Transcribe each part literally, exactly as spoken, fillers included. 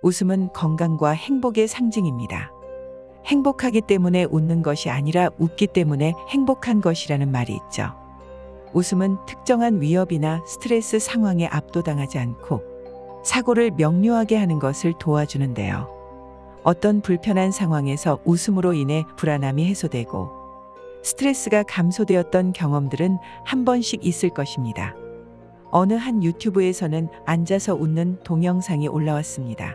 웃음은 건강과 행복의 상징입니다. 행복하기 때문에 웃는 것이 아니라 웃기 때문에 행복한 것이라는 말이 있죠. 웃음은 특정한 위협이나 스트레스 상황에 압도당하지 않고 사고를 명료하게 하는 것을 도와주는데요. 어떤 불편한 상황에서 웃음으로 인해 불안함이 해소되고 스트레스가 감소되었던 경험들은 한 번씩 있을 것입니다. 어느 한 유튜브에서는 앉아서 웃는 동영상이 올라왔습니다.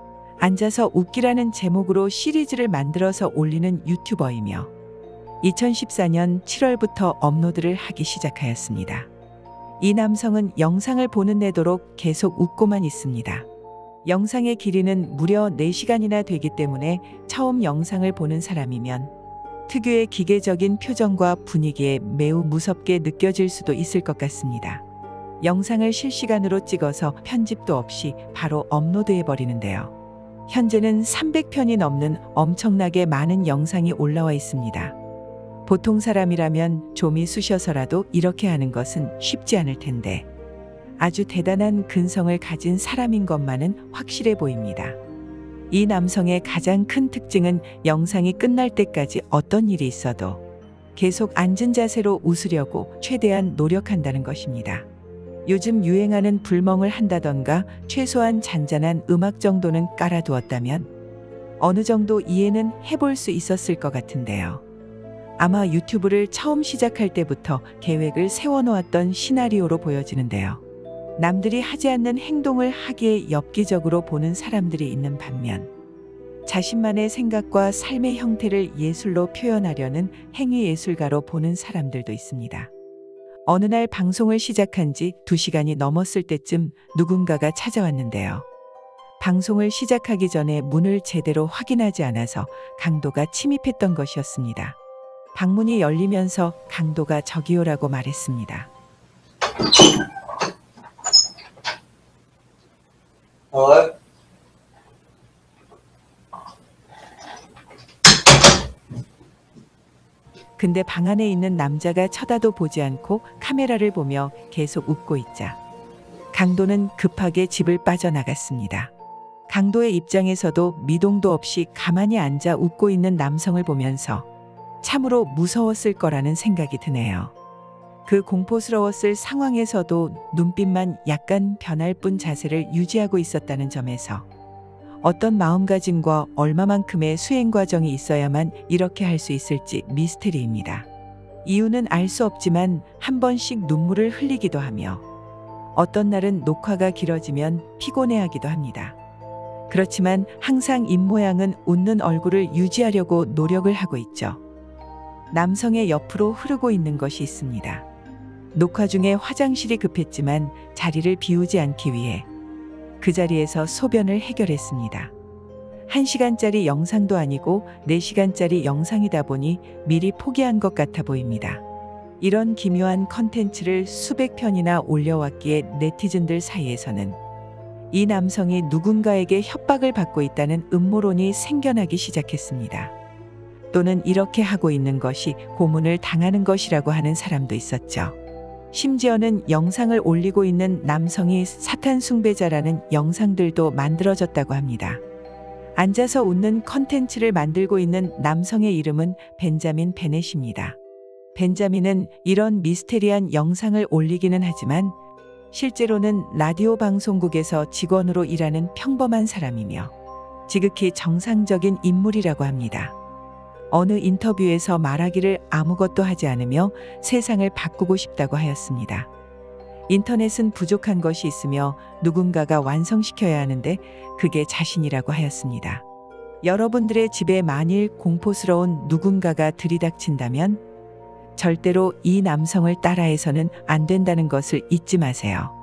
앉아서 웃기라는 제목으로 시리즈를 만들어서 올리는 유튜버이며 이천십사 년 칠월부터 업로드를 하기 시작하였습니다. 이 남성은 영상을 보는 내도록 계속 웃고만 있습니다. 영상의 길이는 무려 네 시간이나 되기 때문에 처음 영상을 보는 사람이면 특유의 기계적인 표정과 분위기에 매우 무섭게 느껴질 수도 있을 것 같습니다. 영상을 실시간으로 찍어서 편집도 없이 바로 업로드해 버리는데요. 현재는 삼백 편이 넘는 엄청나게 많은 영상이 올라와 있습니다. 보통 사람이라면 좀이 쑤셔서라도 이렇게 하는 것은 쉽지 않을 텐데 아주 대단한 근성을 가진 사람인 것만은 확실해 보입니다. 이 남성의 가장 큰 특징은 영상이 끝날 때까지 어떤 일이 있어도 계속 앉은 자세로 웃으려고 최대한 노력한다는 것입니다. 요즘 유행하는 불멍을 한다던가 최소한 잔잔한 음악 정도는 깔아두었다면 어느 정도 이해는 해볼 수 있었을 것 같은데요. 아마 유튜브를 처음 시작할 때부터 계획을 세워놓았던 시나리오로 보여지는데요. 남들이 하지 않는 행동을 하기에 엽기적으로 보는 사람들이 있는 반면 자신만의 생각과 삶의 형태를 예술로 표현하려는 행위예술가로 보는 사람들도 있습니다. 어느 날 방송을 시작한 지 두 시간이 넘었을 때쯤 누군가가 찾아왔는데요. 방송을 시작하기 전에 문을 제대로 확인하지 않아서 강도가 침입했던 것이었습니다. 방문이 열리면서 강도가 저기요라고 말했습니다. 어? 근데 방 안에 있는 남자가 쳐다도 보지 않고 카메라를 보며 계속 웃고 있자 강도는 급하게 집을 빠져나갔습니다. 강도의 입장에서도 미동도 없이 가만히 앉아 웃고 있는 남성을 보면서 참으로 무서웠을 거라는 생각이 드네요. 그 공포스러웠을 상황에서도 눈빛만 약간 변할 뿐 자세를 유지하고 있었다는 점에서 어떤 마음가짐과 얼마만큼의 수행 과정이 있어야만 이렇게 할 수 있을지 미스테리입니다. 이유는 알 수 없지만 한 번씩 눈물을 흘리기도 하며 어떤 날은 녹화가 길어지면 피곤해하기도 합니다. 그렇지만 항상 입모양은 웃는 얼굴을 유지하려고 노력을 하고 있죠. 남성의 옆으로 흐르고 있는 것이 있습니다. 녹화 중에 화장실이 급했지만 자리를 비우지 않기 위해 그 자리에서 소변을 해결했습니다. 한 시간짜리 영상도 아니고 네 시간짜리 영상이다 보니 미리 포기한 것 같아 보입니다. 이런 기묘한 컨텐츠를 수백 편이나 올려왔기에 네티즌들 사이에서는 이 남성이 누군가에게 협박을 받고 있다는 음모론이 생겨나기 시작했습니다. 또는 이렇게 하고 있는 것이 고문을 당하는 것이라고 하는 사람도 있었죠. 심지어는 영상을 올리고 있는 남성이 사탄 숭배자라는 영상들도 만들어졌다고 합니다. 앉아서 웃는 컨텐츠를 만들고 있는 남성의 이름은 벤자민 베넷입니다. 벤자민은 이런 미스테리한 영상을 올리기는 하지만 실제로는 라디오 방송국에서 직원으로 일하는 평범한 사람이며 지극히 정상적인 인물이라고 합니다. 어느 인터뷰에서 말하기를 아무것도 하지 않으며 세상을 바꾸고 싶다고 하였습니다. 인터넷은 부족한 것이 있으며 누군가가 완성시켜야 하는데 그게 자신이라고 하였습니다. 여러분들의 집에 만일 공포스러운 누군가가 들이닥친다면 절대로 이 남성을 따라해서는 안 된다는 것을 잊지 마세요.